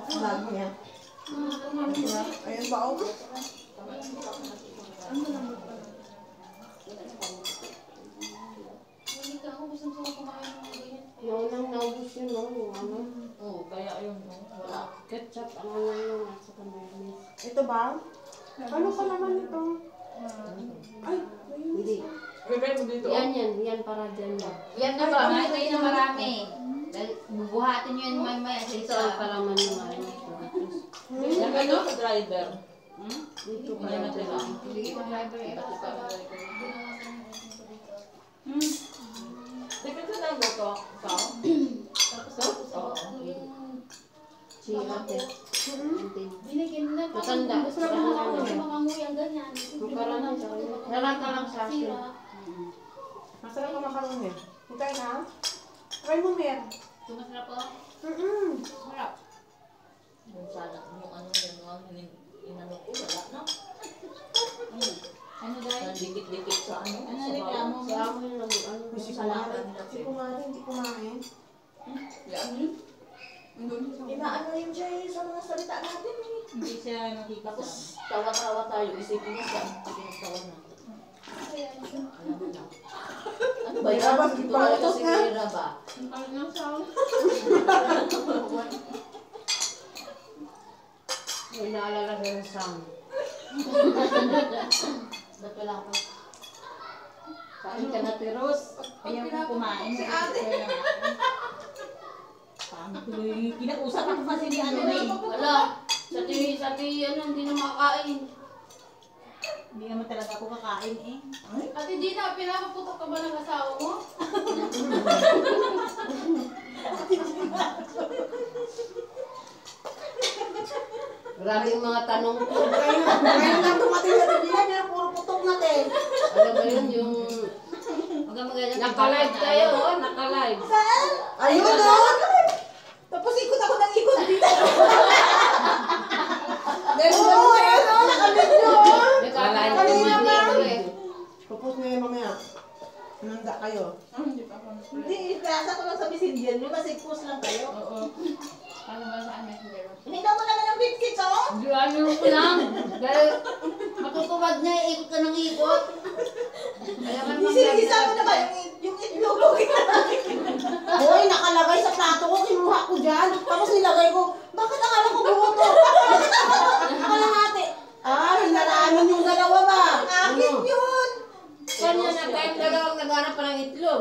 Lagi niya. Ayan ba ako? Naunang naubos yun, no? Yung ano? Oo, kaya yun, no? Wala. Ketchup, ang ano yun, at saka mayonnaise. Ito ba? Ano pa naman ito? Ay, Hindi. Bebe mo dito. Yan para dyan yan. Yan na ba? Ngayon na marami. Dahil bubuhatin nyo yan may sa Ito isa. ang palaman yung mayonnaise. Yan kayo sa driver. Dito pa Yan yan. na sila. Hindi ko driver eh. Depende sa nang luto. Ikaw? Tapos? Oo. Sirat eh. Binigyan na pa. Matanda. Masarap na ako sa mga nguyang ganyan. Makarami sa kanya. Narata lang sa akin. masarap ang makaroni. Hintay na. Try mo, Mer. Sumasarap po. Sarap. Yung sana, yung ano yung mga inano ko, wala na. Ano dahil? Nandikit-dikit sa ano. Ano sa reklamo? Sa amin lang ano. Si Salamat kumain. nila, Si kumain, hindi kumain. Yan. Inaano yun siya eh, sa mga salita natin eh. Hindi siya nakikita. Tapos tawa-tawa tayo, isipin niya siya. Pinagtawa na. Alam mo na. Ano ba yan? Dapat Dito talaga ipautos si na. Mira ba? Ang kalit ng sound. May naalala ko yung sound. Ba't wala ka? Kain ka na, Tiros. Ayaw ko kumain. Si ate. Paano tuloy? Kinausap ako kasi ni ano eh. Wala. Sabi, ano, hindi na makakain. Hindi naman talaga ako kakain eh. Ate Gina, pinapaputok ka ba ng asawa mo? Grabe yung mga tanong ko. Ngayon lang dumating na Tigila, pero puro putok natin. Alam mo yun, yung Huwag kang magalang. naka-live tayo, oh, naka-live. Ayun, doon! Tapos ikot ako ng ikot dito. Oo, ayun, nakamedyo. Naka-live ko Kanina yung pa. video eh. Pupus nyo yung mamaya. Nanda kayo. Hindi, nasa ko lang sa messenger nyo kasi post lang kayo. Oo. Paano ba saan messenger? Hinita mo naman ang biscuits, oh! Ano ko lang. Dahil matutubad na, ikot ka ng ikot. Kaya ka naman Isinigisa mo naman yung itlog ko. Hoy, nakalagay sa plato ko, kinuha ko dyan. Tapos nilagay ko, bakit akala ko buo to? Kalahati. Ah, hinaraanin yung dalawa ba? Akin yun! Kanya na kahit dalawang naghanap pa ng itlog.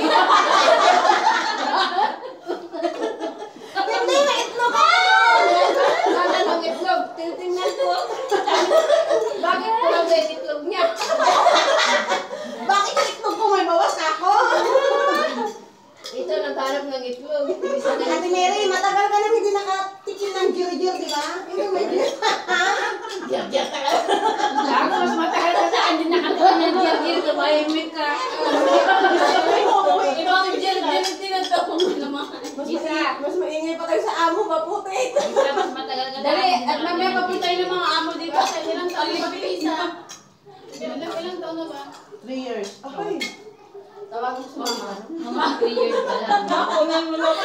Hindi, may itlog ako! Sana ng itlog, titingnan ko. Bakit pulang yung itlog niya? Bakit yung itlog ko may bawas ako? Ito naghanap ng itlog. Isa na Ate Mary, matagal ka nang hindi nakatikim ng jirjir, di ba? Yung may Diyan talaga. Ako mas matagal ka saan din nakatuan ng jirjir, tumahimik ka. Ibang jirjir tinatapong mo naman. Mas maingay pa tayo sa amo, maputi. Isa mas matagal ka na. Dali, at mamaya paputay ng mga amo dito. Ilang taon na ba isa? Ilang taon na ba? 3 years. Okay. Tawagin mo sa mama. Mga 3 years pa lang. Ako na mo lang.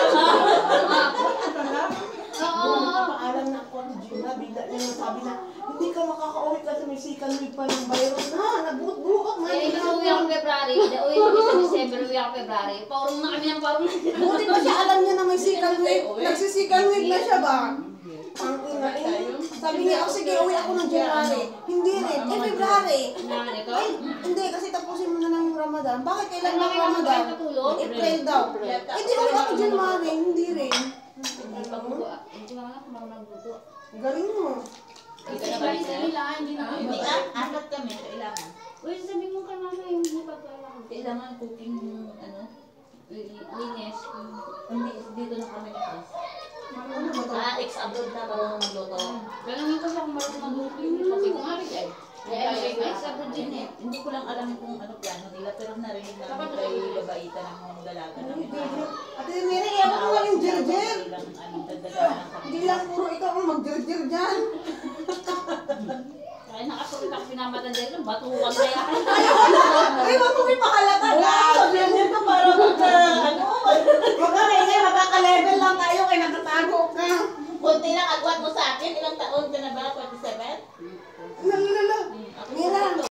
Paalam na ako ni Gina, bigla niya nasabi na, hindi ka makakauwi kasi may second week pa ng virus na. Nagbuot-buot nga. Eh, uwi ako February. Uwi ako sa December, uwi ako February. Paurong na kami ng paurong. Buti ba siya alam niya na may second week? Nagsisecond week na siya ba? Ang ina eh. Sabi niya, oh sige, uwi ako ng January. Hindi rin. February. Na ito? Ay, hindi, kasi tapusin mo na lang yung Ramadan. Bakit kailan Ano ng kaya Ramadan? ako natulog? April daw. Eh, di uwi ako January. Hindi rin. Hindi pa ko alam kung magluto. Galing mo. Hindi Kasi na ba kami sa nila, hindi na Hindi kami. apat kami, kailangan. Uy, sabi mo kay mama yung hindi pagkailangan. Kailangan cooking ano, Linis. hindi dito na kami nakas. Ex-abroad na marunong magluto. Galangin ko siya kung marunong magluto yun. Kasi kung ari ay. Ay, sa Virginia. Hindi ko lang alam kung ano plano nila, pero narinig namin kay babaita ng mga dalaga namin na Ate Mary, ewan mo nga yung jirjir. ilang ano, dagdagan lang kami. Hindi lang puro ikaw ang mag-jirjir dyan. Kaya nakasulit ako pinamatan dahil ng batuan kaya. Ay, wag mo may pakalata. Sabihan nito para ano, Huwag ka maingay, magkaka-level lang tayo kaya nakatago ka. konti lang akin, ilang taon ka na ba? 47?